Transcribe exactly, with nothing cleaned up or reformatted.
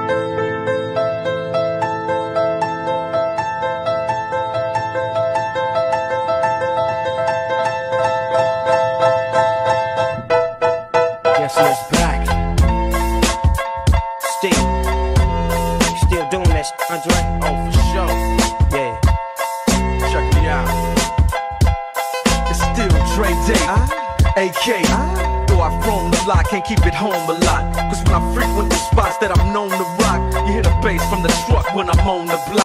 Guess who's back? Still, still doing that, Andre? Oh, for sure. Yeah. Check me out. It's still Dre Day, A K. Though I've roamed a lot, can't keep it home a lot. Cause when I frequent the spots that I'm known to rock, you hear the bass from the truck when I'm on the block.